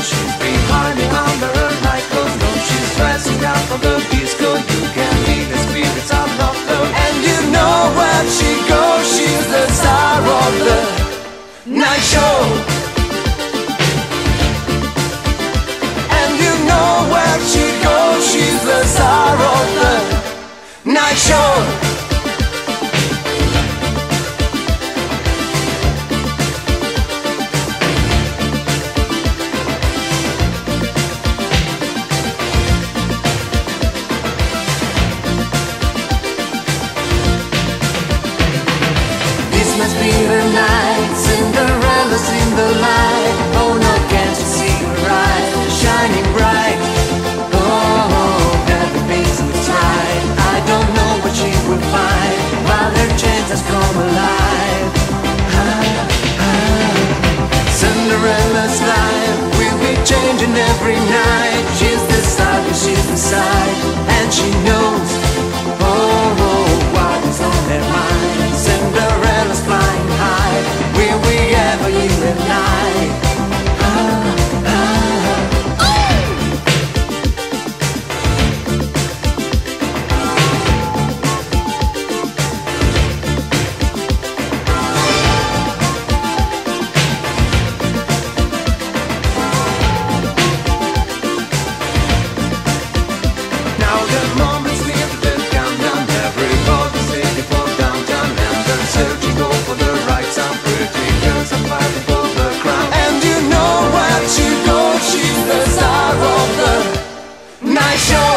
she's been hiding under her nightclothes. No, she's dressing up for the disco. You can be the spirits of love. And you know where she goes, she's the star of the night show. And you know where she goes, she's the star of the night show. Must be her night, Cinderella's in the light. Oh no, can't you see her eyes, shining bright? Oh, everything's looks right. I don't know what she will find while her chances come alive. Cinderella's life will be changing every night. She's the star, she's the side, and she knows, oh, what is on her mind. Cinderella's flying high, will we ever, you and I? Now the moment's near to come down, everybody's ready for downtown, and they're searching for the right sound. Pretty girls are fighting for the crown. And you know where she goes, she's the star of the night show.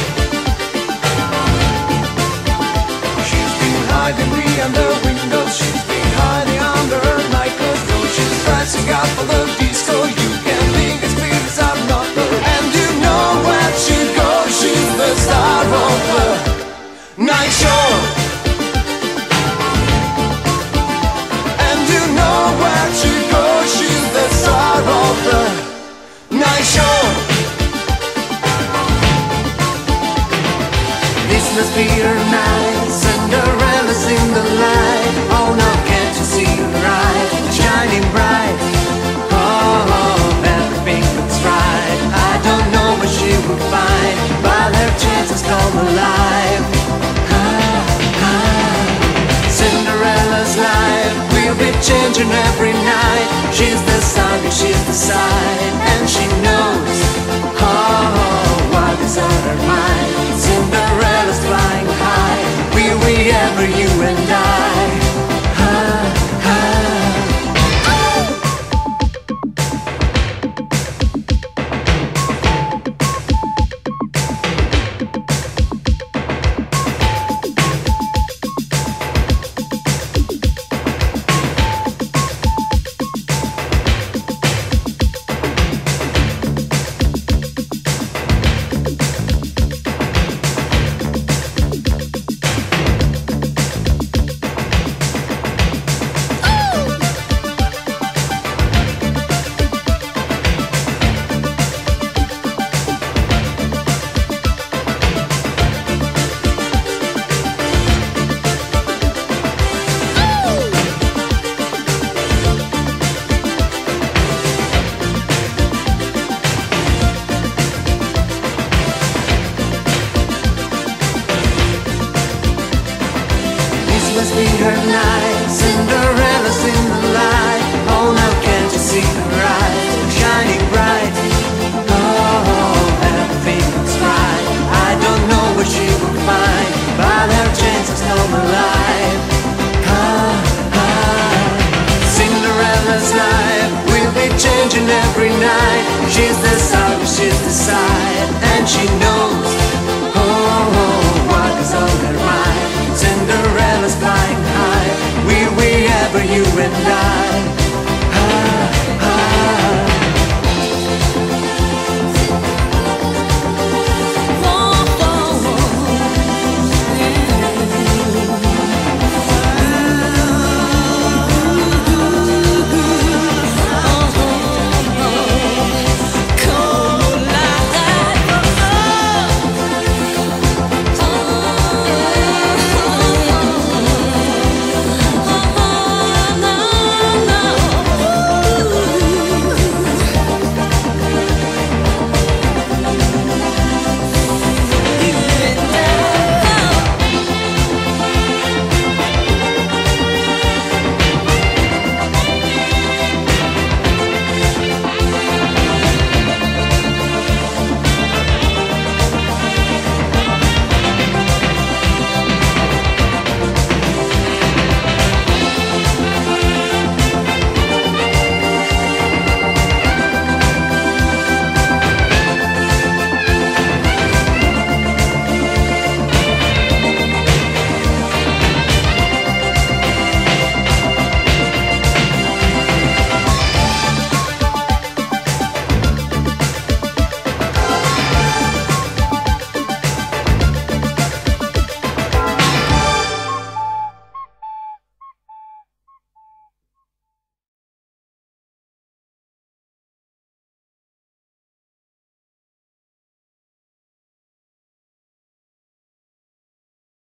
She's been hiding behind the windows, she's been hiding under her nightclothes. So she's dressing up for the disco. You can think the spirits are not her. And you know where she goes, she's the star of the night show. And you know where she goes, she's the star of the night show. This must be her night, Cinderella's in the light. Oh no, can't you see her eyes, shining bright? Oh, everything looks right. I don't know what she will find while her chances come alive. Cinderella's life will be changing every night. She's the sun, she's the side, and she knows, oh, what is on her mind. Cinderella's flying high, will we ever, you and I? Must be her night, Cinderella's in the light. Oh now can't you see her eyes, shining bright? Oh, everything looks right. I don't know what she will find, but her chances come alive. Cinderella's life will be changing every night. She's the star, she's the side, and she knows,